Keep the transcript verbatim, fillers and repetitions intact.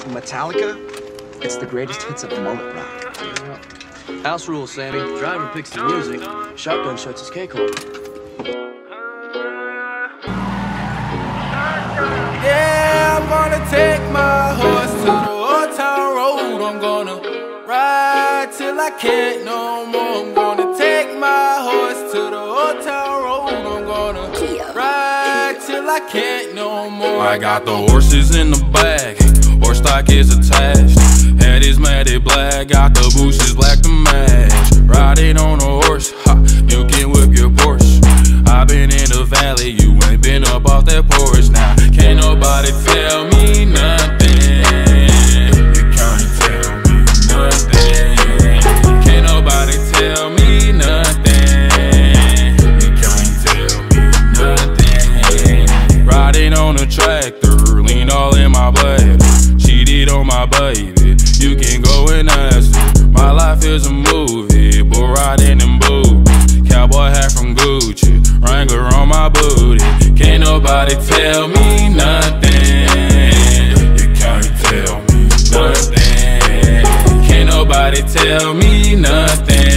Metallica, it's the greatest hits of mullet rock. Yeah. House rules, Sammy. Driver picks the music. Shotgun shuts his cake hole. Yeah, I'm gonna take my horse to the old town road. I'm gonna ride till I can't no more. I'm gonna take my horse to the old town road. I'm gonna ride till I can't no more. I got the horses in the bag, horse stock is attached. Head is matted black, got the bushes black to match. Riding on a horse, ha, you can whip your Porsche. I been in the valley, you ain't been up off that porch. Now, can't nobody tell me nothing. You can't tell me nothing. Can't nobody tell me nothing. You can't tell me nothing. Riding on a tractor, lean all in my blood. Cheated on my baby, you can go and ask her. My life is a movie, bull riding in boots. Cowboy hat from Gucci, Wrangler on my booty. Can't nobody tell me nothing. You can't tell me nothing. Can't nobody tell me nothing.